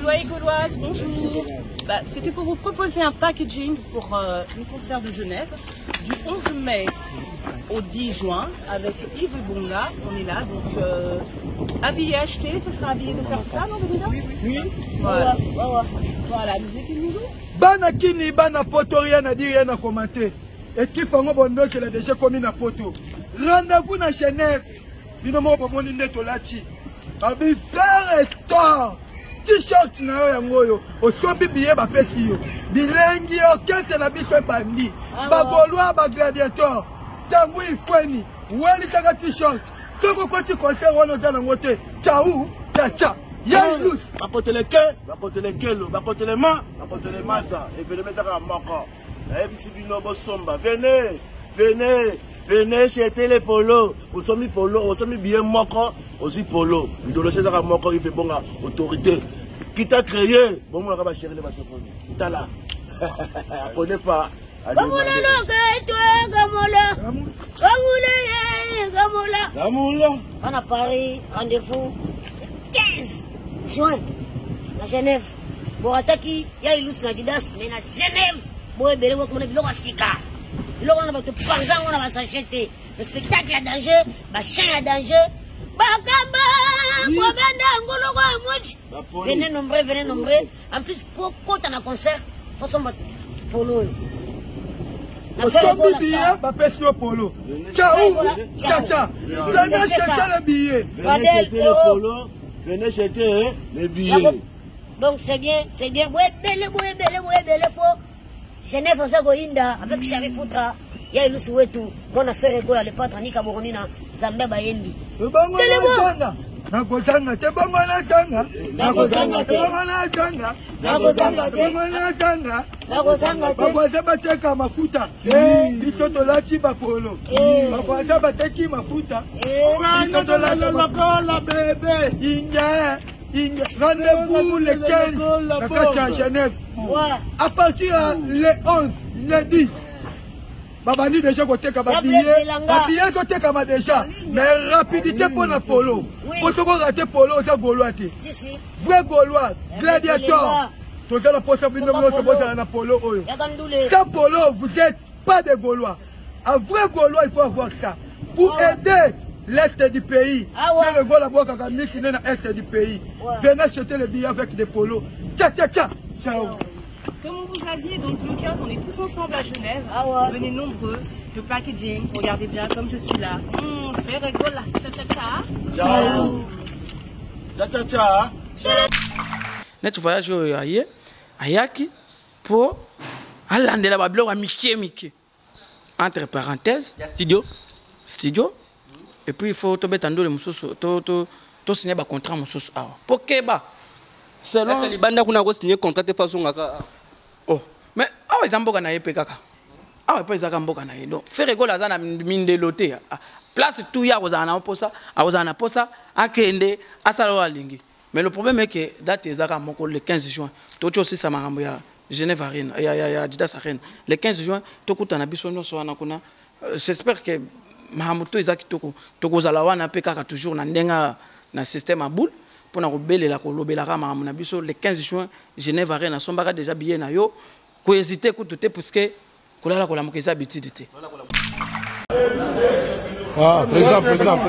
Gaulois et Gauloises, bonjour. C'était pour vous proposer un packaging pour une concert de Genève du 11 mai au 10 juin avec Yves Bonga. On est là, donc habillé, acheté, ce sera habillé de faire ça, non, Oui. Voilà. Voilà, nous étions nous. Bana Kini, Bana Poto, rien à dire, rien à commenter. Équipe en Bondo qui a déjà commis na Poto. Rendez-vous dans Genève. Binomo pour mon net au Lachi. Abi faire store. T-shirt na yo yangoyo. Osobi billet ba pesi yo. Bilengi orchestre na biso bandi. Ba Gaulois ba gladiator. Tangu ifweni. Weli kaka t-shirt. Toko kwa ti concert wana za na ngote. Ciao, cha. Yailus. Bakote le ke, bakote le kelo, bakote le ma, bakote le masa. Et venez mettre à moko. ABC bino bo somba. Venez chez Télé Polo. Vous sommes polo, vous sommes bien moko, aussi polo. Vous devez chez un moko il fait bon autorité. Qui t'a créé? Bon moi va chérir les vaches. T'as là. Connais pas. Gamoula. On a Paris, rendez-vous 15 juin à Genève. Bon attaquer, il y a Ilus Nadidas, mais à Genève, bon belle vous connaissez le Sika. Là on va te penser, on va s'acheter. Le spectacle a danger, le chien a danger. Bakamba, venez nombreux. En plus, pour quand on a concert, il faut s'en battre polo. Osobi billet, ba pesi yo polo. Ciao, cha. Venez acheter les billets. Venez acheter le polo. Venez acheter les billets. Donc c'est bien. Ouais, belle pour Genève, on s'est goinda avec Charlie Poutra. Il y a une souhaitou. On a fait rigoler le patre Nika Boronina, Zambé Bayembi. Nakozanga te bongo na tanga. Bakwaza bateka mafuta. Biso tolati bakolo. Bakwaza bateki mafuta. Biso tolati makola bébé. Rendez-vous le 15 à Kacha Genève. À partir le 11, le 10. Babani déjà côté Kababillet, Babillet côté Kama déjà, mais rapidité pour la polo. Pour te rater polo, c'est Gaulois. Vrai Gaulois, gladiateur. Tu as la possibilité de la polo. Quand polo, vous n'êtes pas des Gaulois. Un vrai Gaulois, il faut avoir ça. Pour aider l'Est du pays. Faire Gaulois boire Kagami qui est dans l'Est du pays. Venez acheter les billets avec des polos. Ciao. Ciao. Comme on vous a dit, donc le 15, on est tous ensemble à Genève. Venez nombreux. Le packaging, regardez bien comme je suis là. Fait rigole là. Ciao. Net voyage ayaki pour aller là bas Mickey. Entre parenthèses, studio. Et puis il faut to mettre le mususu to signer ba contrat mususu awa. Pour que ba selon les bandes qu'on a signé contrat de façon oh mais awa ezamboka na yepe kaka awa pa ezaka mboka na yedo faire gola za na minde loté place tout ya kozana na posa azana posa akende asala walingi mais le problème est que date ezaka moko le 15 juin to aussi ça makambo ya Genève Arena ya Adidas Arena le 15 juin to kutana biso nyonso wana kuna j'espère que mahamuto ezaki to kozala wana pe kaka toujours na ndenga na système à boule pour na kobelela kolobela ka makambo na biso le 15 juin Genève Arena sombaka déjà billet na yo ko hésiter ko tout parce que kolala kolamuka eza bitidité. Ah, président.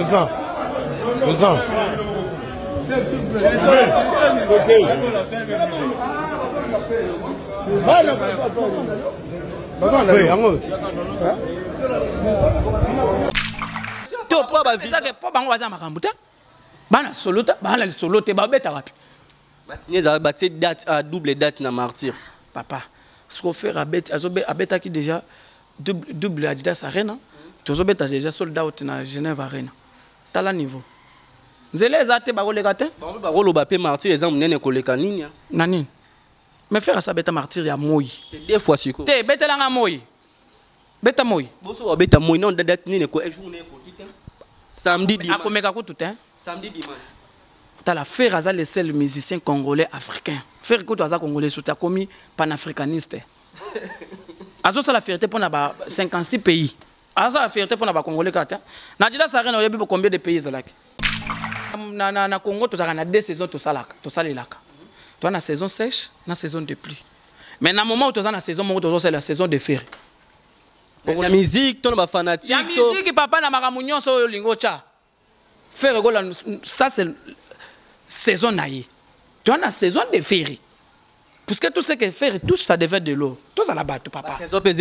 To po ba visa ke po bango baza makambo ta. Bana solota, bana le solote ba beta wapi. Ba signer za ba date à double date na martyr. Papa, ce qu'on fait à beta qui déjà double Adidas Arena. Tu beta déjà sold out na Genève Arena. Tala niveau. Zele zate ba koleka te. Ba rolo ba pe martyr exemple nene koleka nini. Nani. Mais faire ça beta martyr ya moyi. Deux fois siko. Te beta la moyi. Beta moyi. Boso beta moyi non date nini ko journée ko tite. Samedi dimanche. Akomeka ko tout hein. Samedi dimanche. T'as la faire Aza les seuls musiciens congolais africains. Faire que Aza congolais sous ta commis panafricaniste. Azo ça la fierté pour na 56 pays. Aza la fierté pour na congolais kata. Nadila Sarena oyebi combien de pays zalaki. Na Congo to za na 2 saisons to salaka, to salelaka. Tu as la saison sèche, la saison de pluie. Mais dans le moment où tu as la saison, c'est la saison de fer. La musique, tu as fanatique. La musique, papa, na maramounion, so lingo cha. Fer, ça c'est saison naïe. Tu as la saison de fer. Puisque tout ce que fer touche, ça devient de l'eau. Tout ça là-bas, papa.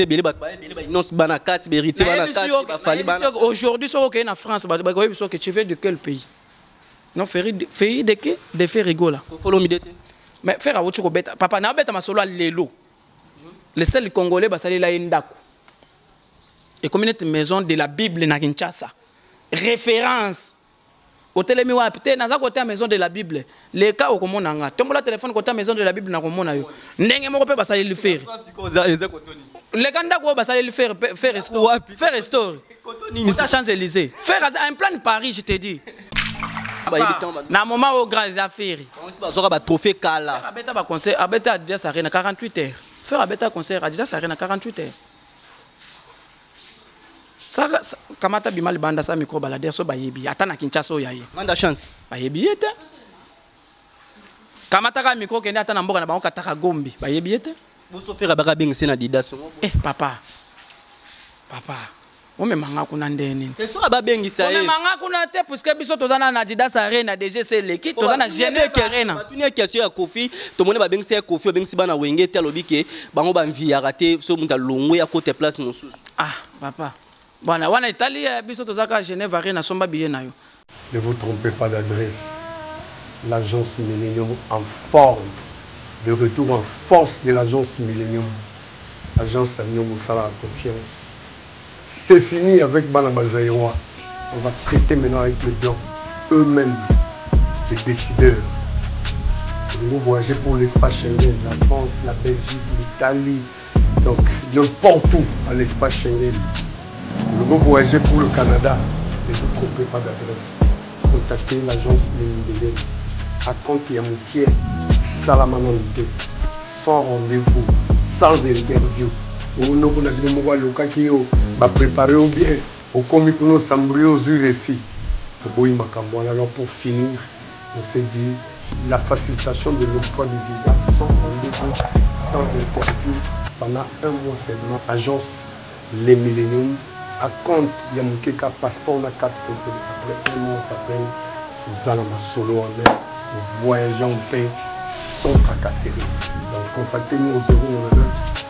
Aujourd'hui, si tu es en France, tu viens de quel pays? Non, fer de qui? De fer rigola. Mais faire à votre bête, papa, n'a pas solo l'élo. Le seul Congolais, c'est la Indako. Et comme une maison de la Bible na Kinshasa. Référence. Au télémiwa, peut-être dans un côté maison de la Bible. Les cas au commun nanga. Tu as téléphone côté maison de la Bible na commun nayo. N'engé mo pe ça le faire. Les ganda ko ça le faire faire story. Ça Champs-Élysées. Faire un plan de Paris, je te dis. Na moment au grand affaire. On va ba trophée kala. Abeta ba concert, abeta Adidas Arena 48 heures. Faire abeta concert Adidas Arena 48 heures. Ça kamata bimal banda sa micro balader so bayebi ata na Kinshasa oyaye. Manda chance. Bayebi ete. Kamata ka micro kende ata na mboka na bango kataka gombi. Bayebi ete. Boso faire baka bengisi na Adidas. Papa. On me manga kuna ndeni. C'est ça ba bengisa ye. On me manga kuna te puisque biso tozana na Adidas Arena DGC l'équipe tozana Genève Arena. Tuni question ya Kofi, to mona ba bengisa ya Kofi, bengisi bana wenge te lobi ke bango ba nvia raté so muta longo ya côté place mosusu. Papa. Voilà, on est allé à Genève Arena somba billet na yo. Ne vous trompez pas d'adresse. L'agence Millennium en forme. De retour en force de l'agence Millennium. L'agence Millennium au la confiance. C'est fini avec Banamazaïroa. On va traiter maintenant avec les blancs. Eux-mêmes, les décideurs. Nous voyager pour l'espace Schengen, la France, la Belgique, l'Italie. Donc, n'importe où à l'espace Schengen. Nous voyager pour le Canada. Ne vous trompez pas d'adresse. Contactez l'agence Millennium. À compte Yamoutier, Salamanonde. Sans rendez-vous, sans interview. On va préparer au bien, au comique nous s'embrouiller aux récits. Alors pour finir, on s'est dit la facilitation de l'octroi du visa sans rendez-vous, sans interview pendant un mois seulement. Agence Les Millennium à compte Yamukeka passeport on a 4 photos. Après un mois après, nous allons solo en mer, nous voyageons en paix sans tracasserie. Donc contactez-nous au 099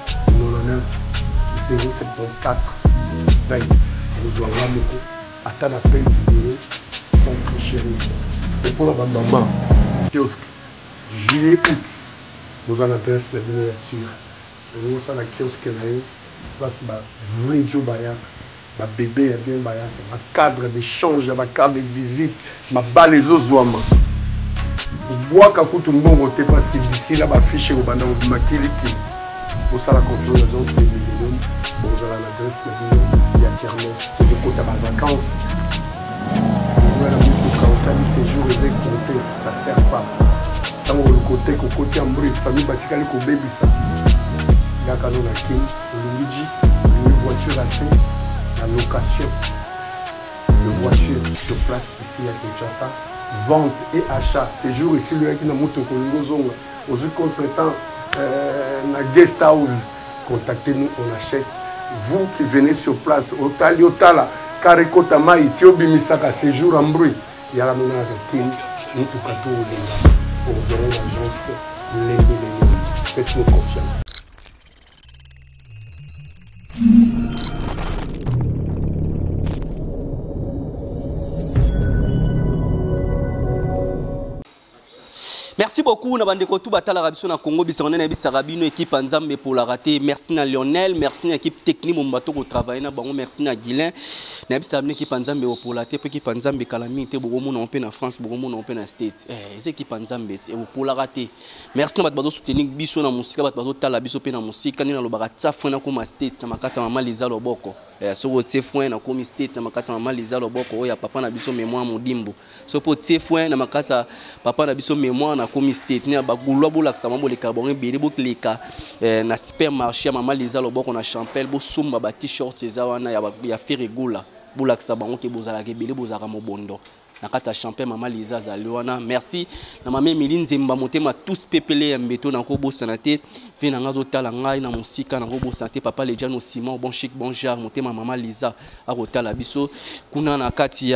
074 20. Nous allons beaucoup attendre l'appel vidéo sans tricherie. Et pour la maman, kiosque, juillet, août, nous allons adresser la miniature. Nous allons la kiosque, nous allons ma bébé, ma cadre d'échange, ma carte de visite, ma balle les ozouama. Bois kakutu mbongo te parce que d'ici là, ma fiche au bandam du makiliki. Pour ça, la confiance dans ce million, pour l'adresse, il y a kermesse, je compte à ma vacances. Voilà, quand on séjour, les comptés, ça ne sert pas. Tant que le côté, qu'on côté en bruit, famille batikali ko baby ça. Il y a canon à Kim, le Luigi, une voiture assez, la location de voiture sur place ici à Kinshasa, vente et achat. Séjour ici, le qui n'a moto kongo aux contre-temps. Na guest house, contactez-nous, on achète. Vous qui venez sur place, Otali Otala, Kareko Tamaï, Tiobi Misaka, séjour en bruit, il y a la monnaie de Kim, nous tout cas tout pour ouvrir l'agence Les Millennium. Faites-nous confiance. Merci beaucoup na bandeko tout batala rabiso na Congo bisangone na bisarabino équipe Nzambe pour la rater. Merci na Lionel, merci à l'équipe technique mon bateau ko travailler na bango, merci na Guilin. Na bisabine équipe Nzambe pour la rater, équipe Nzambe calamité beaucoup monde en peine en France, beaucoup monde en peine en States. C'est équipe Nzambe pour la rater. Merci na bateau soutenir biso na musique, bateau tala biso pe na musique, quand na lo baratsa fona ko ma States na makasa mama liza loboko. So tie fouin na ko mi States na makasa mama liza loboko ya papa na biso mémoire modimbo. So po tie fouin na makasa papa na biso mémoire na komi state ni abagulwa bola ksama bo le carbone beli bo klika na supermarché mama liza loboko na champel bo sumba ba t-shirt eza wana ya ferigula bola ksaba on ke bozala ke beli bozaka mobondo nakata champion Maman Lisa Zaliwana. Merci na Maman Emeline Zemba motema tous pepele mbeto na kobo sanate vina ngazo tala ngai na musika na kobo sanate papa Lejano Simon bon chic bon jar motema Maman Lisa akotala biso kuna na kati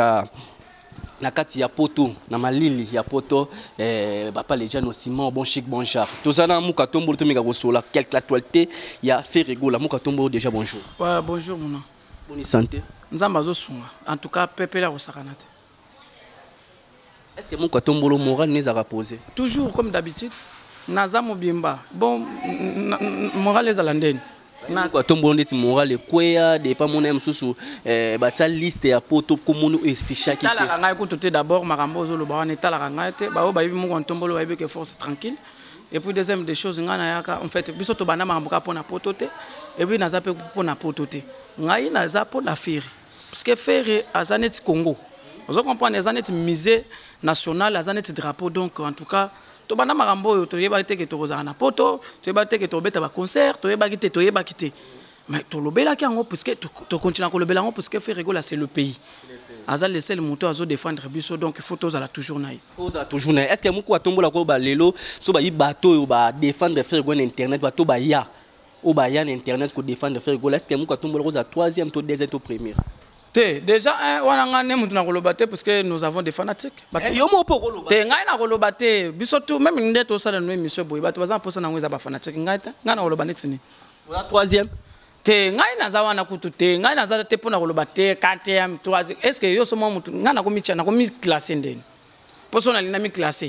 ya poto na malili ya poto papa Lejano Simon bon chic bon jar tozana muka tombo to mika kosola quelque actualité ya Ferregola muka tombo déjà bonjour. Ouais, bonjour mon nom. Bonne santé. Nzamba zo sunga. En tout cas pepela ko sakanate. Est-ce que muka tombo le moral n'est à reposer? Toujours comme d'habitude. Naza mobimba. Bon moral les alandeni. Na kwa tombo ndeti moral kwea de pas mon msusu batsa liste ya poto komunu efficha ki tala ngai ko toté d'abord makambo zo lo ba on tala ngai te ba o ba bi mo tombo lo ba bi que force tranquille et puis deuxième des choses ngana yaka en fait biso to bana makambo ka pona poto te et puis naza pe pona poto te ngai naza pona faire parce que faire azanet Congo vous comprenez azanet musée national azanet drapeau donc en tout cas to bana makambo to yeba te ke to kozana poto to yeba te ke to beta ba concert to yeba kite to yeba kite mais to lobela ki ngo parce que to continue ko lobela ngo parce que Ferregola c'est le pays azal le seul moto azo défendre biso donc il faut tous ala toujours naï faut za toujours naï est-ce que muko atombola ko ba lelo so ba yi bato yo ba défendre Ferregola internet ba to ba ya o ba ya internet ko défendre Ferregola est-ce que muko atombola ko za troisième to deuxième to première déjà wana ngane mutu na kolobate parce que nous avons des fanatiques yo mo po kolobate te ngai na kolobate biso tout même nde to sala no émission boy bato bazan posa na ngwe za ba fanatique ngai ta ngana kolobane tsini la troisième te ngai na za wana kutu te ngai na za te pona kolobate quatrième troisième est-ce que yo somo mutu ngana ko micha na ko mi classer ndeni poso na lina mi classer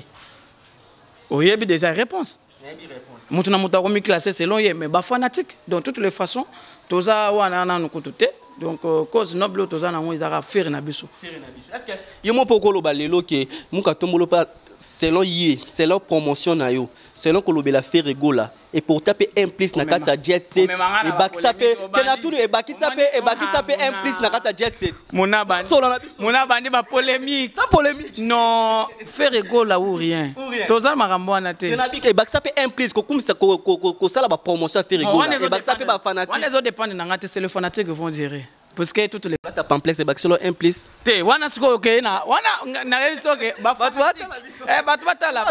oyebi déjà réponse mutu na mutu ko mi classer selon ye mais ba fanatique donc toutes les façons toza wana na kutu te donc cause noble tozana ngo izaka faire na biso est-ce que yemo pokolo balelo ke muka tombolo pa selon selon promotion na yo selon kolobela Ferregola et pour taper un plus na kata jet set et bakisape tena tout et bakisape un plus na kata jet set mona bandi ba polémique ça polémique non Ferregola ou rien tozana makambo wana te tena bik et bakisape un plus ko kumisa ko sala ba promotion Ferregola et bakisape ba fanatique wana zo dépendre na ngate c'est le fanatique vont dire parce que toutes les ta complexe et bakisolo un plus te wana siko okay na wana na yeso okay ba batu batala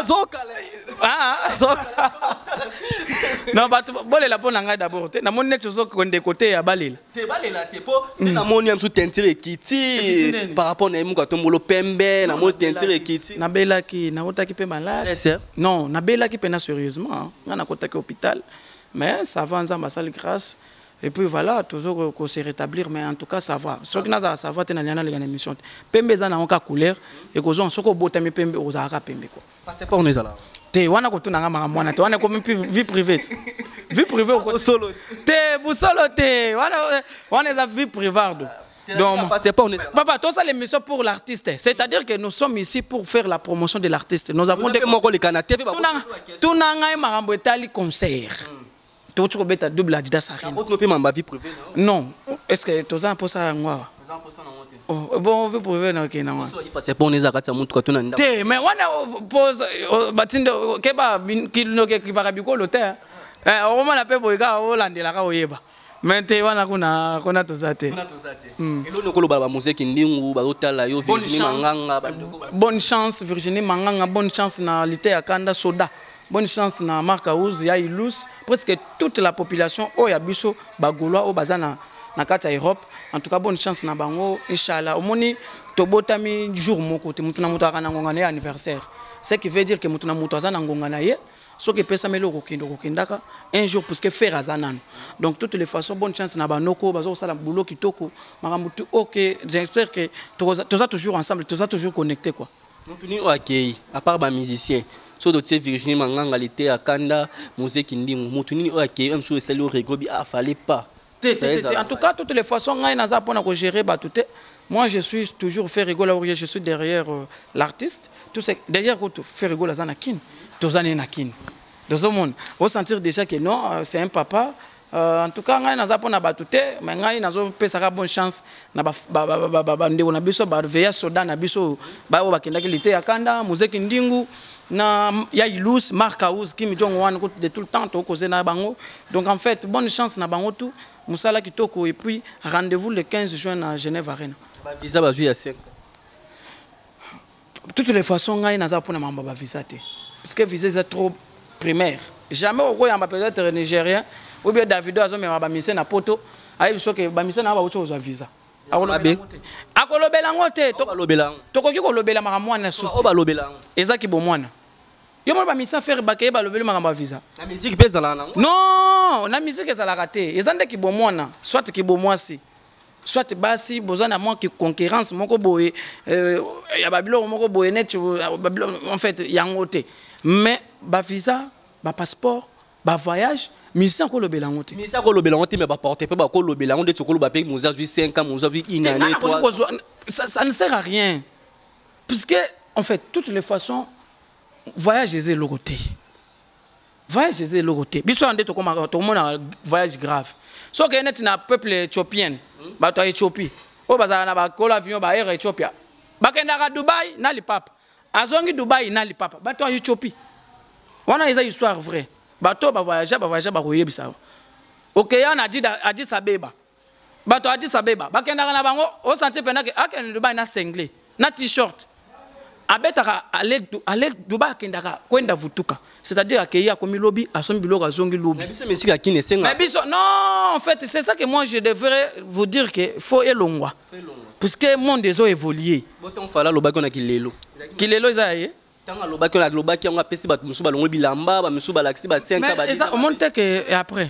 non batu bolela pona ngai d'abord te na moni net zo konde côté ya balela te po na moni am sou tentire kiti par rapport na muka tombolo pembe na moni tentire kiti na bela ki na otaki pe malade non na bela ki pena sérieusement na kotaki hôpital mais ça va nzamba sale grâce. Et puis voilà, toujours qu'on se rétablir, mais en tout cas ça va. Ce qui n'a pas ça va, c'est une émission. Pembe zana onka couleur et qu'on a soko botami pembe ozaka pembe quoi. Parce pas on est là. Te wana ko tunanga makamwana te wana ko vie privée. Vie privée ko solo. Te bu solo te wana eza vie privée. Donc parce pas on est là. Papa, tout ça l'émission pour l'artiste. C'est-à-dire que nous sommes ici pour faire la promotion de l'artiste. Nous avons des moko le kana TV ba. Tunanga makambo etali concert. Tu as beta double Adidas Arena. Non. Est-ce que tu as un peu ça moi? Bon, vie privée non okay non. Parce pas on est à kata mutu katuna nda. Te mais wana pose batindo keba kilo ke kibakabiko l'hôtel. On m'a appelé pour gars olandela ka oyeba. Mais te wana kuna tozate. Elo lokolo ba musique ndingu ba otala yo Virginie Manganga ba. Bonne chance Virginie Manganga, bonne chance na Lité Akanda Soda. Bonne chance na Marc Aouz, ya Ilus, presque toute la population au Yabiso, Bagolois, au Bazana, na kata Europe. En tout cas, bonne chance na bango, Inch'Allah. Au moni, tobotami jour moko, te mutuna mutaka na ngongana anniversaire. Ce qui veut dire que mutuna mutaka na ngongana ye, ce qui pesa melo kokindaka un jour parce que faire azanan. Donc toutes les façons, bonne chance na banoko, bazo sala boulot kitoko, marambutu OK, j'espère que tous ça toujours ensemble, tous ça toujours connecté quoi. Mutuni OK, à part ba musicien. So dotier Virginie Manganga Lité Akanda musique ndingu mutuni OK même sur celle au regobi fallait pas. En tout cas toutes les façons ngai naza pona ko gérer ba tout. Moi je suis toujours Ferregola je suis derrière l'artiste tout c'est derrière Ferregola zanakin tozane nakin dans ce monde on sentir déjà que non c'est un papa en tout cas ngai naza pona ba tout mais ngai nazo pesa bonne chance na ba ndeko na biso ba veya soda na biso ba o bakendaki Lité Akanda musique ndingu na ya Ilus Marc Aouz qui me jong wan de tout le temps to causer na bango donc en fait bonne chance na bango tout musala kitoko et puis rendez-vous le 15 juin à Genève Arena ba visa ba jouer à 5 toutes les façons ngai naza pour na mamba visa te parce que visa c'est trop primaire jamais au yamba peut-être nigérien ou bien Davido azo me ba mise na poto ayi biso ke ba mise na ba ucho za visa akolobela ngote tokoki kolobela makamwana so o balobela ezaki bomwana yo mo ba mise faire bakeye balobela makamba visa na musique pesa la na non na musique ezalaka te ezande ki bomwana soit ki bomwasi soit basi bozana moi qui concurrence moko boye ya babilo moko boye net en fait yangote mais ba visa ba passeport ba voyage misa ko lobela ngote misa ko lobela ngote mais ba porter pe ba ko lobela ngote to ko loba pe muza 5 ans muza une année ça ne sert à rien puisque en fait toutes les façons voyage est le côté voyage est le côté biso ande to koma to mona voyage grave so que net na peuple éthiopien ba to Éthiopie o bazana na ba kola avion ba air Éthiopia ba kenda ka Dubai na lipapa azongi Dubai na lipapa ba to Éthiopie wana eza histoire vraie ba to ba voyager ba koyebisa okeya na Addis Abeba ba to Addis Abeba ba kenda na bango o sentir pena ke akende Dubai na singlé na t-shirt abetaka aller Dubai kendaka kwenda vutuka c'est-à-dire accueillir comme lobby à son biloko azongi lobby mais biso non en fait c'est ça que moi je devrais vous dire que faut elongwa parce que monde des eaux évolué boton fala lobaki na kilelo izaye tanga lobaki on a pesi ba musu balongo bilamba ba musu balaxi ba 5 ans ba mais ça au monde que et après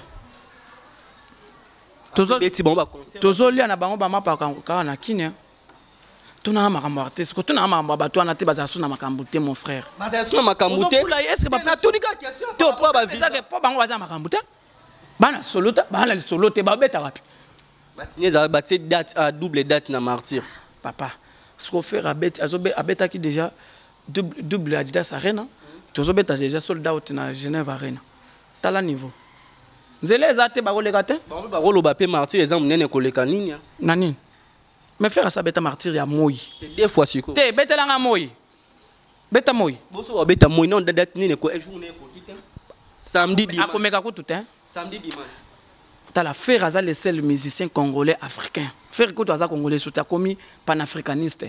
tozo lia na bango ba mapa ka na kinya tuna makambo artiste ko tuna makambo bato ana te bazasu na makambo te mon frère bazasu na makambo te est-ce que ba na tonika question to po ba visa que po bango baza makambo te bana solota bana solote ba beta wapi ba signer za ba te date à double date na martyr papa ce qu'on fait abeta qui déjà double Adidas Arena tozo beta déjà sold out na Genève Arena tala niveau nzele ezate ba koleka te ba koloba pe martyr exemple nene koleka nini nani mais faire ça beta martyr ya moi deux fois siko te beta langa moi beta moi boso beta moi non date nini ko journée ko kite samedi dimanche akomeka ko tout hein samedi dimanche tala faire ça les seuls musiciens congolais africains faire ko toza congolais soutien commis panafricaniste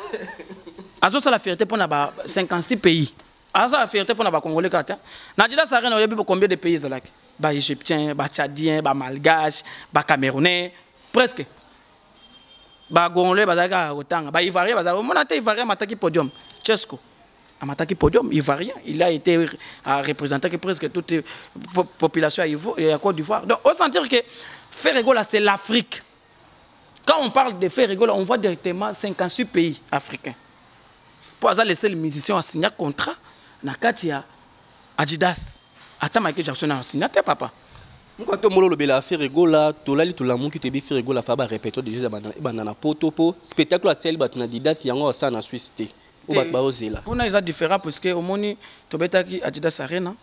azo ça la fierté pour na ba 56 pays azo la fierté pour na ba congolais kata na dila ça rien au combien de pays là ba égyptiens ba tchadiens ba malgaches ba camerounais presque ba congolais bazaka otanga ba ivoirien bazaka mona te ivoirien mataki podium Chesco amataki podium ivoirien il a été représenté que presque toute population à Côte d'Ivoire donc on sentir que Ferregola c'est l'Afrique quand on parle de Ferregola on voit directement 58 pays africains pour ça les seuls musiciens ont signé contrat na katia Adidas atama ke Jackson a signé papa. Quand on le bela Ferregola, tolali tolamu qui te bi Ferregola fa ba répéter déjà banana poto po spectacle à celle batna Adidas yango ça na Suisse té. Ou bat ba ozela. Pour na ils différent parce que au moni to beta ki Adidas Arena.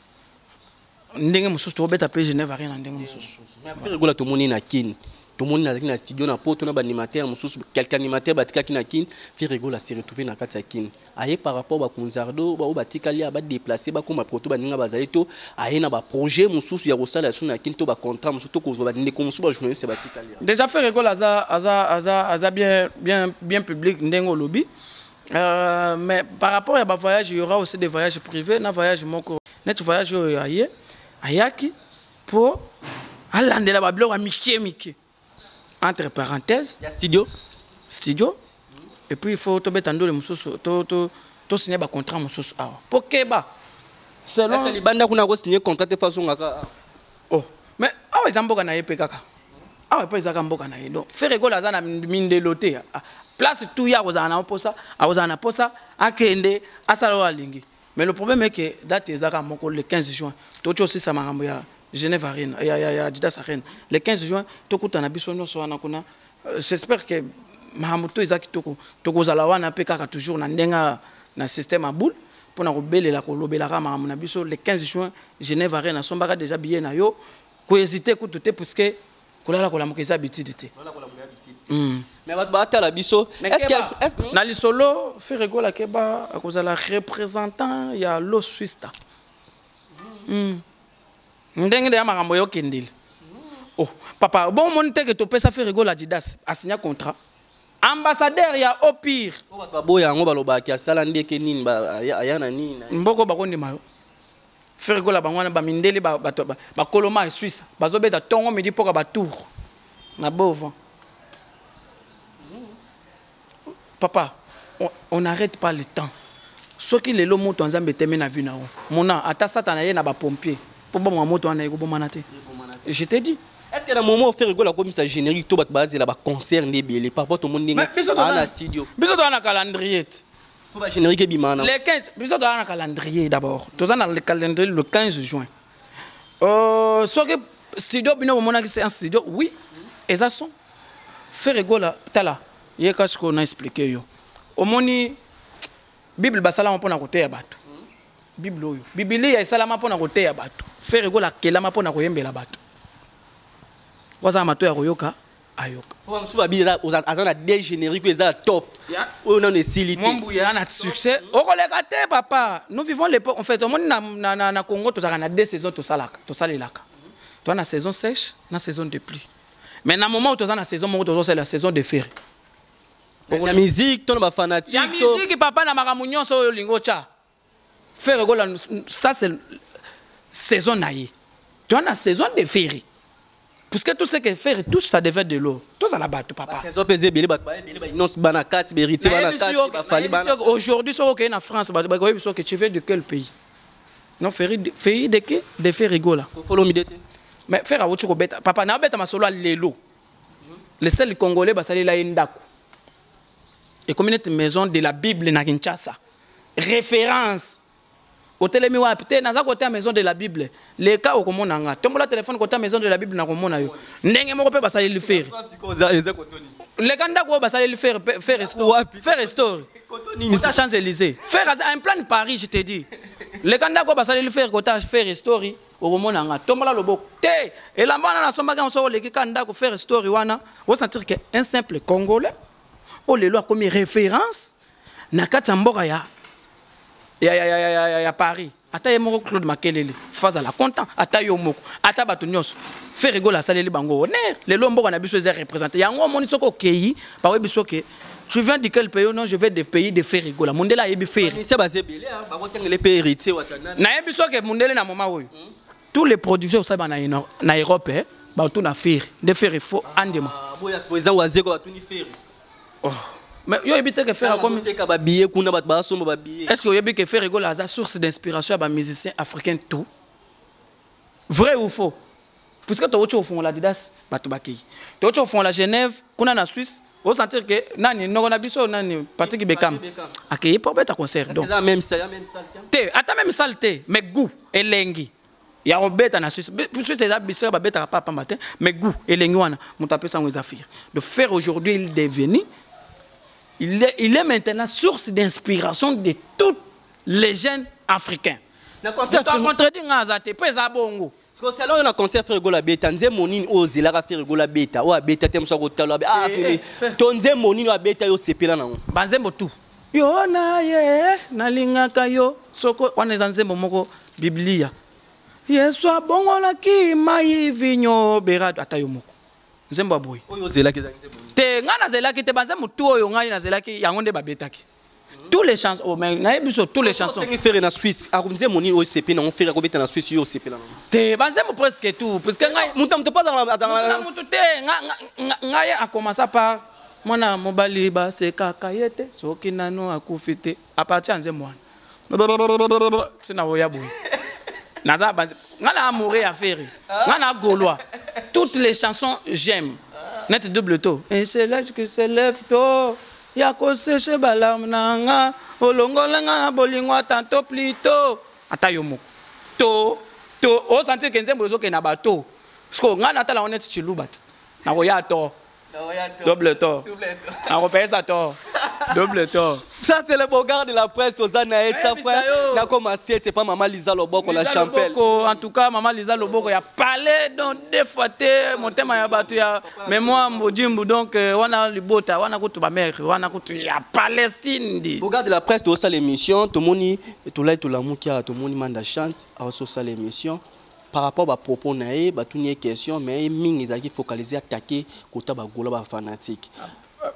Ndenge mususu to beta pe Genève Arena ndenge mususu. Mais Ferregola to moni na kin. To moni na studio na poto na ba animateur mususu quelqu'un animateur batika ki na kin Ferregola s'est retrouvé na kati ya kin. Aye par rapport ba Konzardo ba batika li ba déplacer ba ko ma proto ba ninga bazali to aye na ba projet mususu ya kosala suna kin to ba contrat mususu to ko ba ndeko mususu ba journaliste batika li. Déjà Ferregola aza bien public ndengo lobby. Mais par rapport à ba voyage il y aura aussi des voyages privés na voyage moko net voyage aye ayaki pour alandela ba blog a miki entre parenthèses studio et puis il faut to betando le mususu to signer ba contrat mususu awa pokeba selon les banda kuna ko signer contrat de façon ngaka oh mais awa izamboka na yepe kaka awa pa izaka mboka na yedo Ferregola za na mindelote place tout ya kozana posa azana posa akende asalo alingi mais le problème est que date ezaka moko le 15 juin to aussi ça makambo ya Genève Arena ya Adidas Arena le 15 juin tokutana biso nyonso wana kuna j'espère que mahamuto ezaki tokozala wana pe kaka toujours na ndenga na système à boule pour na kobelela kolobelaka mahamu na biso le 15 juin Genève Arena sombaka déjà billet na yo ko hésiter ko tout parce que kolala kolamuka eza bitidité mais batata la biso est-ce que na lisolo Ferregola keba akozala représentant ya Lo Swista ndenge de makambo yo kendile oh papa bon mon te que to pesa Ferregola Adidas a signé contrat ambassadeur ya au pire baboya yango balobaki asala ndeke nini ayana nini mboko bakondima yo faire gola bangwana ba mindeli ba koloma Suisse bazobeta tongo midi poka ba tour na bovo. Papa, on n'arrête pas le temps. Ce qui est le mot en Zambie termine à vue. Mona, ata satana yé na ba pompier. Pour bon moto en aégo manate. Je t'ai dit. Est-ce que dans le moment où faire rigoler comme ça générique tout base là ba concert nebelé par rapport au monde ninga à la studio. Biso dans un calendrier. Faut ba générique bimana. Les 15, biso dans un calendrier d'abord. Tout ça dans le calendrier le 15 juin. Soit que studio bino mona que c'est un studio, oui. Et ça sont faire rigoler tala. Yé qu'est-ce qu'on a expliqué yo. Au moni Bible basala mpona koteya bato. Bible oyo. Biblia ya salama mpona koteya bato. Faire rigoler kelama mpona koyembela bato. Waza mato ya koyoka ayoka. Pour nous babila azana des génériques ezala top. On a une silité. Mon ya na succès. Okoleka te papa. Nous vivons l'époque en fait au monde na Congo tozaka na 2 saisons to salaka, to salelaka. Toi na saison sèche, na saison de pluie. Mais na moment où tozana na saison moko c'est la saison de fer. La musique, ton fanatique. La musique, papa, na makamunyon so lingo cha. Faire rigoler, ça c'est saison naïe. Tu as la saison de féerie. Puisque tout ce que faire touche, ça devait de l'eau. Tout ça là-bas, papa. Aujourd'hui, si on est en France, tu viens de quel pays? Non, féerie de qui? De faire rigoler. Mais faire à autre chose, papa, n'a pas ma solo à l'élo. Le seul Congolais, c'est là indako. Et communauté maison de la Bible na Kinshasa. Référence. Au télémi wa peut na za côté maison de la Bible. Les cas au comment nga. Tombola téléphone côté maison de la Bible na komona yo. Ndenge moko pe basali le faire. Les kanda ko basali le faire faire story. Côté Champs-Élysées. Faire un plan de Paris, je te dis. Les kanda ko basali le faire côté faire story au komona nga. Tombola loboko. Té et la bana na somba ga on so le kanda ko faire story wana. On sentir que un simple Congolais oh les lois comme référence na katamboka ya Paris ata yemoko Claude Makelele face à la content ata yomoko ata bato nyos faire rigoler saleli bango honneur les lois mboka na biso les représenter yango moni soko kei ba webi soke tu viens de quel pays? Non, je vais des pays de faire rigoler mondela yebi faire c'est basé belé hein ba kotenga les pays héritiers watana na yebi soke mondele na moment oyo tous les producteurs ça ba na Europe ba tout na faire de faire il faut andema boya président wazeko ba tout ni faire. Oh. Mais yo ebite que faire comme est-ce que yo ebite que faire rigoler à source d'inspiration à musiciens africains tout vrai ou faux puisque tu au fond la didas bato bakei tu au fond la Genève kuna na Suisse on sentir que nani no na biso nani Patrick Bekam akei pour beta concert donc c'est même ça te ata même saleté mais goût elengi ya robeta na Suisse puisque c'est la biso ba beta papa matin mais goût elengi wana mutape sans les affaires de faire aujourd'hui il devenu il est maintenant source d'inspiration de tous les jeunes africains. Tu as contredit Ngazate, pas Zabongo. Parce que c'est là où on a concert faire rigoler bêta. Nze monine ose la faire rigoler bêta. Ou a bêta t'aimes ça côté là. Ah fini. Ton nze monine ou bêta yo sepela nango. Banzembo tout. Yo na ye na linga kayo soko wana zanzembo moko Biblia. Yesu abongo la ki mai vinyo berado atayo moko. Nzembo boy. Oyo zela ki zanzembo. Te ngana zela ki te banzembo tout oyo ngai na zela ki yango nde babetaki. Tous les chansons, oh, mais tous les chansons. On fait en Suisse. À Rumze Moni au CP, on fait la en Suisse au CP là. Te banzembo presque tout parce que ngai mutam te pas dans la ngai a commencé par mwana mobali ba se kakayete soki nano akufite à partir nzembo wana. C'est na oya boy. Naza banze ngana amourer à faire. Ngana gaulois. Toutes les chansons j'aime. Net double taux. Et c'est là que se lève tôt. Yako séché balam nanga. Olongolenga na bolingwa tanto plutôt. Atayomoko. To. O sentir que nzembo zo ke na bato. Sko ngana tala honnête chilubat. Na roya to. Double tort. On repère ça tort. Double tort. Ça c'est le beau gars de la presse aux Anaït, ça frère. N'a comme c'est pas maman Lisa Loboko la champelle. En tout cas maman Lisa Loboko y a parlé donc des fois mon thème y a battu ya mémoire mbojimbu donc on a le bota on a kutu ba mère on a kutu ya Palestine dit. Beau gars de la presse de ça l'émission tout moni tout là tout l'amour qui a tout moni manda chante à ça l'émission. Par rapport à propos naé, bah tout n'y est question, mais ming ils ont focalisé attaquer côté bah gola bah fanatique.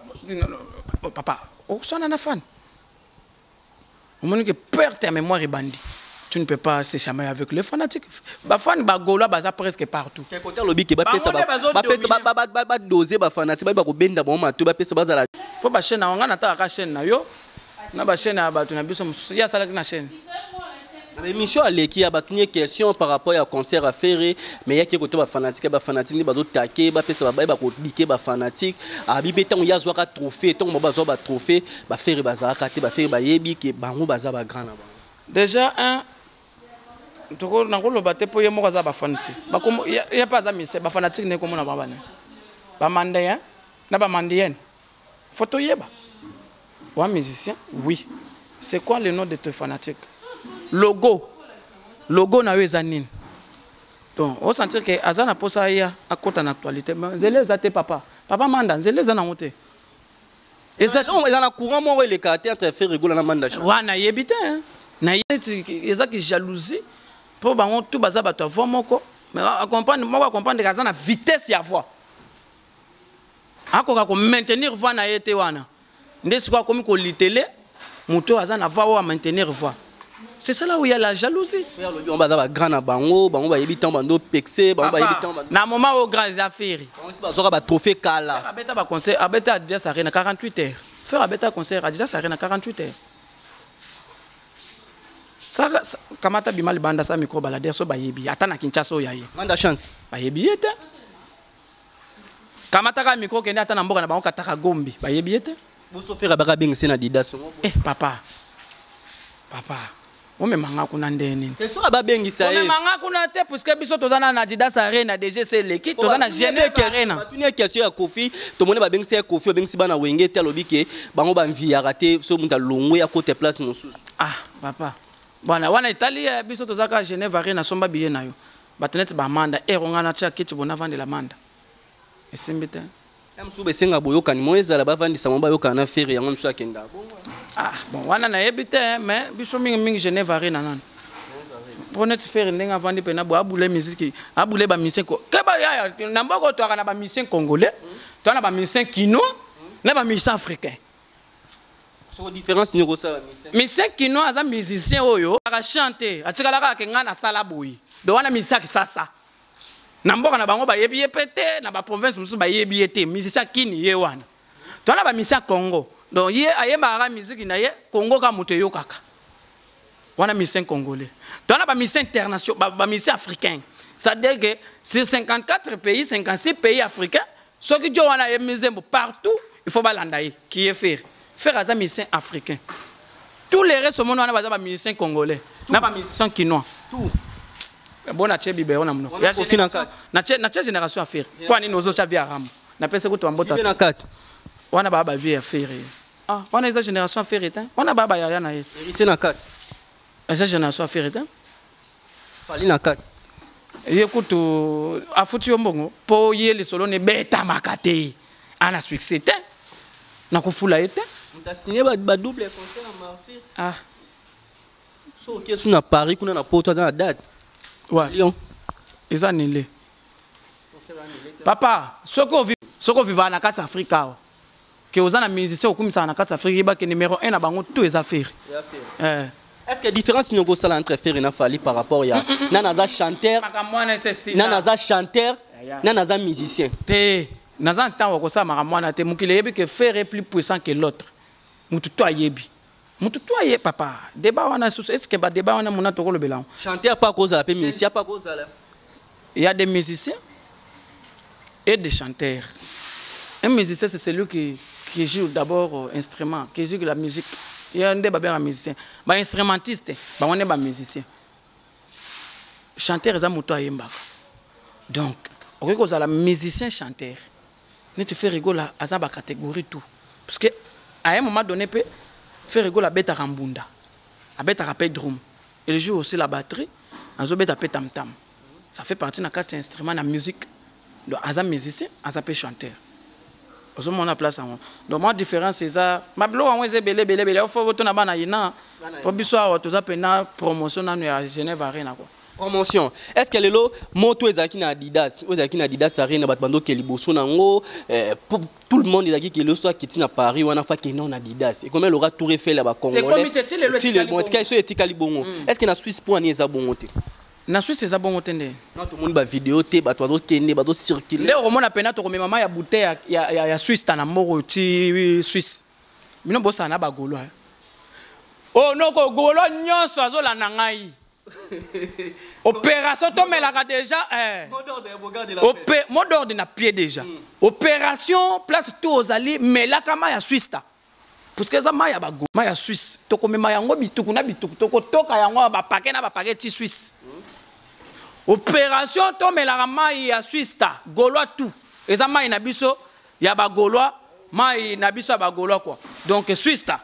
papa, on s'en a un fan. Au moment que perd ta mémoire et bandit. Tu ne peux pas se chamailler avec les fanatiques. Les fans bagola baza presque partout. Quel côté lobby qui va pesa ba doser ba fanatique ba ko benda ba ma to ba pesa bazala. Faut ba chaîne on ngana ta ka chaîne na yo. Na ba chaîne ba tu na biso ya sala na chaîne. L'émission qui a battu une question par rapport à concert à faire mais il y a qui côté ba fanatique ni ba d'autres taquer ba pesa ba ko diquer ba fanatique a bi beton ya zo ka trophée ton ba zo ba trophée ba faire bazala kate ba faire ba yebi ke bango baza ba grand na ba. Déjà un toko na ko loba te po ye moko za ba fanati ba ko ya pas za mise ba fanatique ne ko mona ba bana ba mandien na ba mandienne photo yeba wa musicien oui c'est quoi le nom de tes fanatiques logo na yo ezanine donc on sentir que azana posa ya akota na actualité mais zeleza te papa manda zeleza na ngote exactement ezana courant mo le caractère entre faire rigola na manda wana yebite na ezaki jalousie pour bango tout baza bato voix moko mais comprendre que azana vitesse ya voix akoka ko maintenir voix na yete wana ndesi kwa komi ko litele muto azana voix wa maintenir voix. C'est ça là où il y a la jalousie. On va avoir grand à bango, bango va éviter bando pexé, bango va éviter bando. Na moment au grand affaires. On se va avoir trophée kala. Abeta ba concert, abeta Adidas Arena 48 heures. Faire abeta concert Adidas Arena 48 heures. Ça kamata bimal banda sa micro balader so bayebi. Ata na Kinshasa o yaye. Manda chance. Bayebi ete. Kamata ka micro kende ata na mboka na bango kataka gombi. Bayebi ete. Vous so faire abaka bing na Adidas. Papa. On me manga kuna ndeni. C'est ça ba bengisa ye. On me manga kuna te parce que biso tozana na Adidas Arena DGC l'équipe tozana Genève Arena. Tuni question ya Kofi, to mone ba bengisa ya Kofi, bengisi bana wenge te lobi ke bango ba mvia raté so muta longwe ya côté place mosusu. Ah papa. Bwana wana Italie biso tozaka Genève Arena somba biye nayo. Batenet ba manda eronga na tia kiti bona vande la manda. Esimbite. Msuba senga boyoka ni moeza la ba vandi sa mba yoka na faire yango msu akenda. Ah, bon, wana na yebite, mais biso mingi Genève Arena nan. Pour net faire ndenga vandi pena bo abule musique, abule ba musicien ko. Ke ba ya na mboko to kana ba musicien congolais, to na ba musicien kino, na ba musicien africain. So différence ni rosa ba musicien. Musicien kino aza musicien oyo, aka chanter, atikala ka kenga na sala boyi. Do wana musicien kisasa. Na mboka na bango ba yebi yepete, na ba province musu ba yebi yete, musicien kini ye wana. To na ba musicien Congo. Donc, il y a une musique qui est Congo comme Mouteo Kaka. On a mission congolais. Donc, on a une mission internationale, une mission africaine. C'est-à-dire que sur 54 pays, 56 pays africains, ceux qui ont une mission partout, il faut balandayer. Qui est faire? Faire une mission africaine. Tous les restes au monde, on a une mission congolais. On a une mission quinois. Tout. Bon, on a une biberon. On a une génération à faire. Quoi, nous autres, on a un on a pensé que tu as un bout. On a baba vie à faire. Ah, on a une génération à faire éteint. On a baba yaya na hérité na 4. Esa génération à faire éteint. Fali na 4. Écoute, a foutu mbongo po yeli solo ne beta makate. Ana succès éteint. Na ko fula éteint. On a signé ba double concert à Martyr. Ah. So qui est na Paris kuna na poto dans la date. Ouais. Lyon. Ils ont annulé. Papa, ce qu'on vit en Afrique. Que aux ana musiciens comme ça en Afrique ba que numéro 1 na bango tous les affaires. Est-ce que différence n'y a pas entre faire et Fali par rapport à nanaza chanteur nanaza chanteur nanaza musicien te naza temps ko ça makamwana te mukile yebi que faire est plus puissant que l'autre mutu to ayebi mutu to aye papa débat wana est-ce que ba débat wana mona to ko lobela chanteur pas cause la musicien pas cause la il y a des musiciens et des chanteurs. Un musicien c'est celui qui joue d'abord instrument, qui joue de la musique. Il y a un débat un musicien. Bah instrumentiste, bah on est pas musicien. Chanteur c'est muto ayembaka. Donc, on regarde la musicien chanteur. Ne te fait rigoler à sa catégorie tout. Parce que à un moment donné peut faire rigoler à beta rambunda, à beta rapé drum. Il joue aussi la batterie, à zo beta pe tam tam. Ça fait partie de quatre instruments de musique. Donc à un musicien, à un chanteur. Au moins on a place en. Donc moi différence c'est ça. Ma blo on est belé. Il faut voter na bana ina. Pour biso a tous a pena promotion na à Genève Arena quoi. Promotion. Est-ce que lelo moto ezaki na Adidas, arena bat bando ke liboso nango tout le monde ezaki ke loso akiti na Paris wana fa ke non Adidas. Et comment l'aura tout refait là-bas congolais. Est-ce que na Suisse pour ani eza bongo te? Na Suisse eza bongo te nde. Na tout le monde ba vidéo te ba to kende ba do circuler. Le romona pena to komema ya bouteille ya Suisse ta na moro ti Suisse. Bino bosa na ba golo. Oh non ko golo nyonso azola na ngai. Opération tomelaka déjà mot d'ordre na pied déjà. Opération place tout aux alliés melaka ma ya Suisse ta. Parce que ça ma ya bago ma ya Suisse to komema yango bituku na bituku to kotoka yango ba paquet na ba paquet ti Suisse. Opération tomelaka ma ya Suisse ta golois tout. Eza ma na biso ya ba golois ma na biso ya ba golois quoi. Donc Suisse ta.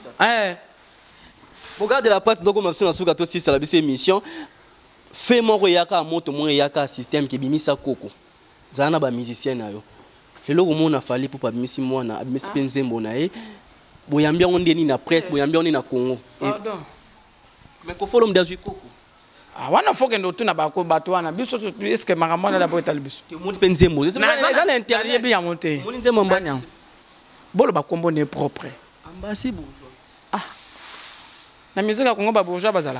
Regarde la presse donc on m'a fait sur gâteau 6 à la BC émission. Fait mon yaka moto mon yaka système qui bimisa koko. Zana ba musicien na yo. Le logo mon a fallu pour pas bimisi moi na bimisi penzembo na e. Boyambia on deni na presse, boyambia on na Congo. Pardon. Mais ko follow mdazu koko. Ah wana foke ndo tuna ba ko bato wana biso est-ce que makamona la boita biso. Ke mon penzembo. Ça na internet bien monté. Mon nzembo mbanya. Bolo ba kombo ne propre. Ambassy bourgeois. La musique à Congo ba bourgeois bazala.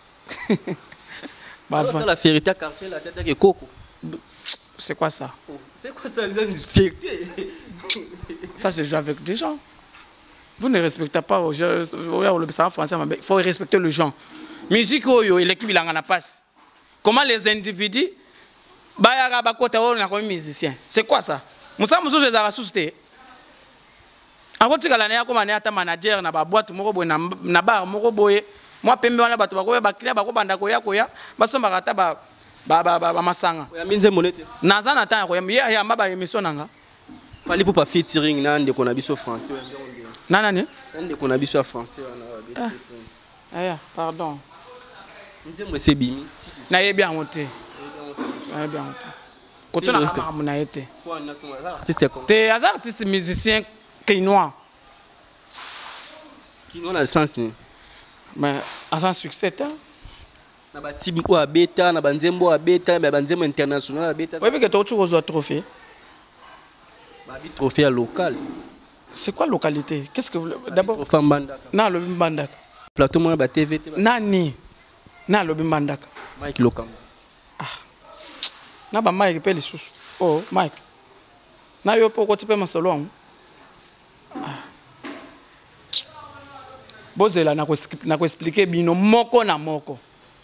C'est la fierté à quartier la tête de Coco. C'est quoi ça? C'est quoi ça une fierté? Ça c'est jouer avec des gens. Vous ne respectez pas aux gens. En français, il faut respecter les gens. Musique oyo l'équipe il en a pas. Comment les individus bayara bakota on a comme musicien. C'est quoi ça? Musa muso je za susté. Akotika la ne akoma ne ata manager na ba boîte moko boye na bar moko boye moi pembe wana bato bakoya baklia bakobanda koya basomba kata ba masanga ya minze monete naza na temps ya ya maba émission nanga fali pour pas featuring na ndeko na biso français nani ndeko na biso français wana aya pardon nzembo c'est bimi na yebi en monter na bien koto na na été artiste t'es artiste musicien Kinois. Kinois dans le sens ni. Mais à son succès ta. Na ba team ou abeta na banzembo abeta na banzembo international abeta. Oui mais que toi tu reçois trophée. Ba bi trophée local. C'est quoi localité? Qu'est-ce que d'abord Fambandaka. Na lobi Mbandaka. Plateau mo ba TV. Nani? Na lobi Mbandaka. Mike Lokam. Ah. Na ba Mike pe les sous. Oh Mike. Na yo poko tipe masolo. Bozela na ko expliquer bino moko na moko.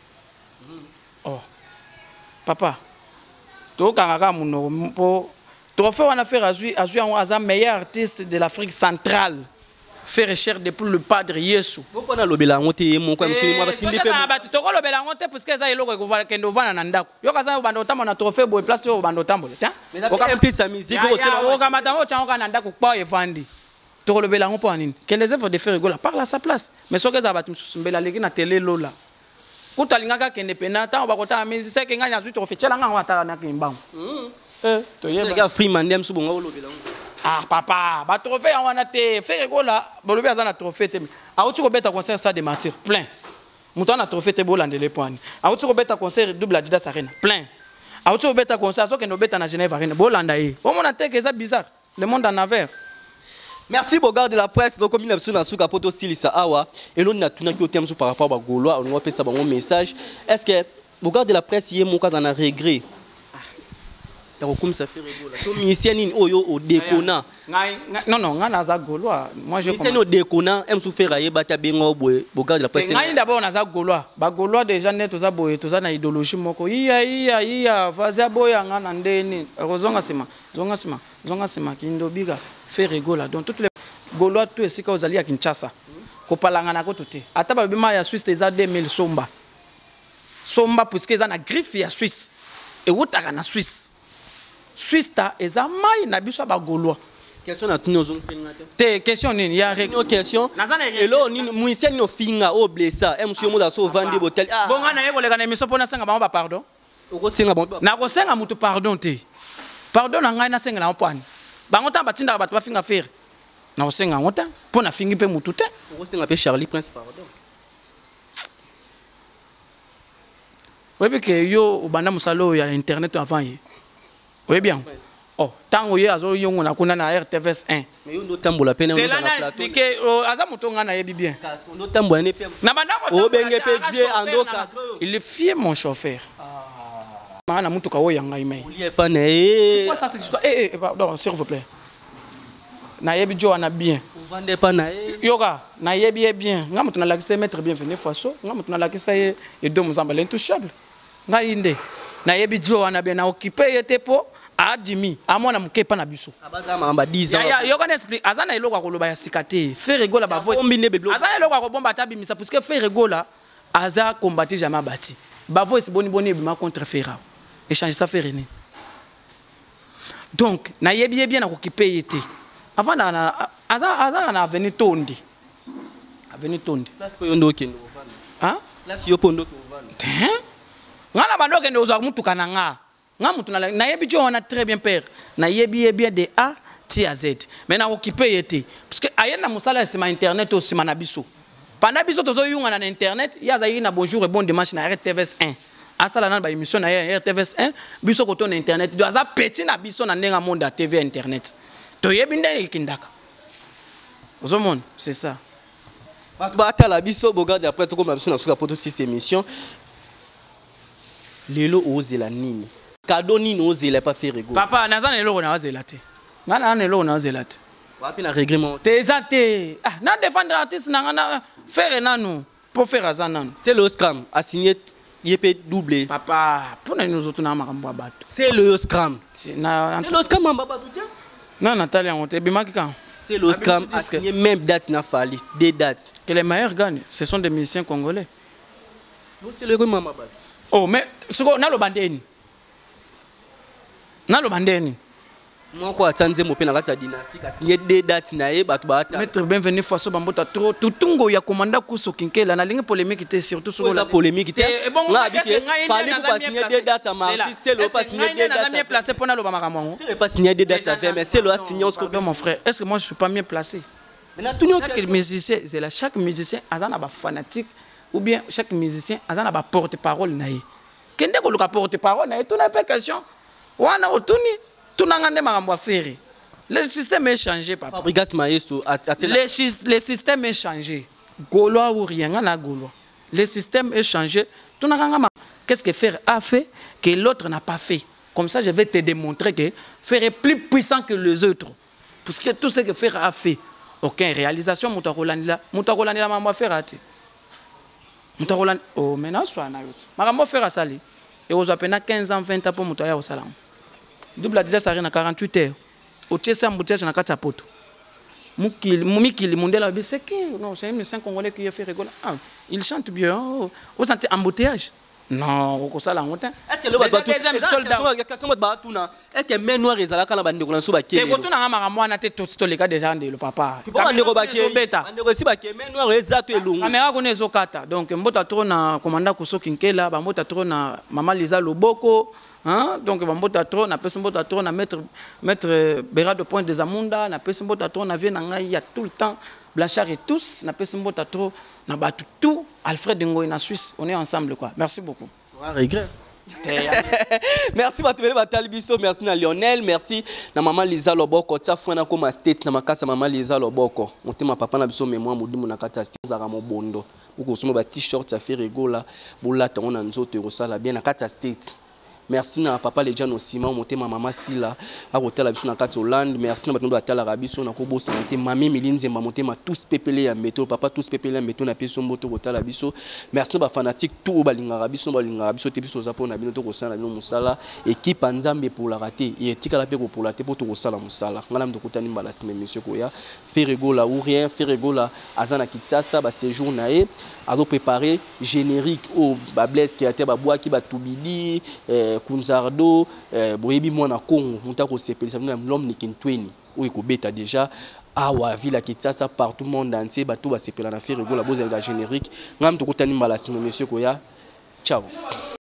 Oh. Papa. To kangaka muno po trophée on a fait azui un meilleur artiste de l'Afrique centrale. Fait recherche depuis le padre Yesu. Pourquoi na lobela ngote moko msuni mwa batindi pe. To ko lobela ngote parce que za eloko ko vala kendo vana na ndako. Yo kaza bando tamo na trophée boy place to bando tambola, tiens. Mais on implique sa musique au tela. O kamata mo tanga na ndako kwa evandi. To ko lobela ngo po nini? Que les œuvres de faire rigola parle à sa place. Mais so que za batu msusumbela leki na télé lola. Kuta lingaka kende pena ta ba kota musique c'est que nganya zui trophée tela nganga ataka na kimbango. To yeba. C'est gars free mandem su bonga lobela. Ah papa, ba trophée wana te fait rigola, bolobi azana trophée te. A uti ko beta concert ça de martyr plein. Muto na trophée te bolandele poani. A uti ko beta concert double Adidas Arena plein. A uti ko beta concert so que no beta na Genève Arena bolanda e. O mona te que ça bizarre. Le monde en envers. Merci Bogard de la presse. Donc comme il a besoin d'un souka poto silisa awa et l'on a tout n'a qui au par rapport à Gaulois, on va passer ça bon message. Est-ce que Bogard de la presse y est mon cas dans un regret? Comme ça fait rigoler. Comme musicien oyo au décona. Non non, ngana za Gaulois. Moi je musicien au décona aime souffrir aye bata bengo boy Bogard de la presse. Ngani d'abord na za Gaulois. Ba Gaulois déjà net to za boy to za na idéologie moko. Iya vaza boya ngana ndeni. Rozonga sima kindo biga fait rigoler. Donc toutes les Gaulois tout est aux alliés à Kinshasa. Ko palanga na ko tuté. Ata ba bima ya Suisse za 2000 somba. Somba parce que za na griffe ya Suisse. Et wotaka na Suisse. Suisse ta eza mai na biso ba Gaulois. Question na tuno zong senate. Te question nini ya une question. Et là ni musicien no finga o blessa. E monsieur moda so vendre botel. Ah. Bonga na yebo le kana émission pona senga ba pardon. Oko senga bon. Na ko senga mutu pardon te. Pardon na ngai na senga na opani. Bango ta batinda ba finga faire. Na ko senga ngota pona fingi pe mutu te. Oko senga pe Charlie Prince pardon. Oui, que yo banda musalo ya internet avant yi. Oui bien. Oh, tango ye azo yongo na kuna na RTVS 1. Mais yo tambola pena c'est là na expliquer aza mutonga na yebi bien. On tambola ne pe. Na banda ko benge pe vie andoka. Il est fier mon chauffeur. Na mutuka wo yanga ime. Il est pas né. C'est quoi ça cette histoire? Pardon, s'il vous plaît. Na yebi jo na bien. Vous vendez pas na yoga na yebi bien. Nga mutu na lakisa mettre bienvenu faso. Nga mutu na lakisa ye do muzamba l'intouchable. Nga inde. Na yebi jo na bien na occuper yete po adimi amona mukepa na biso. Abaza mamba 10 ans. Ya yoga n'explique azana eloko akoloba ya sikate. Fait rigola ba voice. Azana eloko akobomba tabimisa parce que fait rigola aza combattre jamais bati. Ba voice boni ebima contre Ferra. Échanger ça fait rien. Donc na yebi bien na occuper yete. Avant na avenue Tondi. Avenue Tondi. Place ko yondo kendo. Hein? Place yo pondo ko vanda. Ngala bando kendo oza mutuka na nga. Nga mutu na yebi jo on a très bien père. Na yebi bien de A à Z. Mais na occuper yete parce que ayena musala c'est ma internet aussi na biso. Pendant biso tozo yunga na internet, ya za na bonjour et bon dimanche na RTVS 1. Asala na ba émission na RTVS 1, biso ko ton internet. Do aza petit na biso na ndenga monde à TV internet. To yebi ndenge kindaka. Ozomon, c'est ça. Batala la biso bogarde après tout comme la biso na suka poto 6 émissions. Lelo ozela nini? Cadeau nini ozela pas faire ego. Papa nazana eloko na ozela te. Ngana na eloko na ozela te. Wapi na regret Tezate. Ah, na défendre artiste na ngana faire nanu pour faire azana. C'est le scram a signé yep doublé. Papa, pour nous autres na makambo abato. C'est le scram. C'est le scram en baba tout. Non, Nathalie, on te bimaki quand. C'est le scram a signé même date na fali, des dates. Que les meilleurs gagnent, ce sont des musiciens congolais. C'est le maman baba. Oh, mais ce qu'on a le bandeni. Na le bandeni. Moi quoi attendre mon pena la dynastique a signé des dates na e batu bata. Maître bienvenue faso bambota trop tutungo ya komanda kuso kinkela na ligne polémique était surtout sur la polémique était. On a habité fallait pas signer des dates à mardi, c'est le pas signer des dates. Mieux placé pour na lo bamakamongo. C'est pas signer des dates à mais c'est le signer on mon frère. Est-ce que moi je suis pas mieux placé? Maintenant tout chaque musicien, c'est là chaque musicien a un fanatique ou bien chaque musicien a un porte-parole naï. Kende ko luka porte-parole naï tout na pas question. Wana otuni le système est changé, papa. Le système est changé. Gaulois ou rien, Gaulois. Le système est changé. Qu'est-ce que Fer a fait que l'autre n'a pas fait? Comme ça, je vais te démontrer que Fer est plus puissant que les autres. Parce que tout ce que Fer a fait, aucune réalisation, Moutarolanila, maman Fer a dit. Moutarolan, oh, maintenant, soit un autre. Maman Fer a sali. Et aux appels 15 ans, 20 ans pour Moutaya au salam. Double adresse à 48 heures. Au tiers embouteillage na kata poto. Mumikili Mundela c'est qui? Non, c'est un musicien congolais qui a fait rigoler. Ah, il chante bien. Vous sentez embouteillage? Non, au ça la honte. Est-ce que le est-ce que main noire ezala kana bande ko lanso ba ke? Te na ngama ngamo na te to le cas déjà le papa. Bande ko ba ke. Bande ko si ba ke main noire exacto elungu. Caméra ko nezo kata. Donc mbota trop na commandant Kuso Kinkela, ba mbota trop na Mama Liza Loboko. Hein? Donc, mbota trop na pesa mbota trop na maître Béra de Pointe des Amunda, na pesa mbota trop na vie il y a tout le temps Blanchard et tous, na pesa mbota trop na batu tout Alfred Ngoy na Suisse, on est ensemble quoi. Merci beaucoup. Regret. Merci Batubele Batalibiso, merci na Lionel, merci na Maman Liza Loboko, tia fwana ko ma state na makasa Maman Liza Loboko. Motema papa na biso mémoire modumu na kata state za ramo bondo. Uko soma ba t-shirt ya fait rigola, bola tongo na nzoto rosala bien na kata state. Merci na papa les gens aussi motema mama Sila a hôtel biso na kati Hollande. Merci na batondo atala rabiso na ko bo santé mami Milinze motema tous pepele ya meto papa tous pepele ya meto na peso moto hôtel biso. Merci ba fanatique tout balinga rabiso te biso za pona bino to ko sala no musala équipe nzambe pour la rater et tika la pe ko pour la te pour to ko sala musala ngala mdo kutani mbala sime monsieur koya Ferregola ou rien Ferregola azana kitasa ba séjour na e azo préparer générique au ba Blaise qui a été ba bois qui ba tubidi Kunzardo, Boyebi Mwana Congo, Moutako Sepelisa, l'homme ni Kintweni, où il bêta déjà. Awa Villa Kitasa, partout le monde entier, Batou va s'épela na faire la bose générique. Ngam to kutani mbala simo monsieur Koya. Ciao.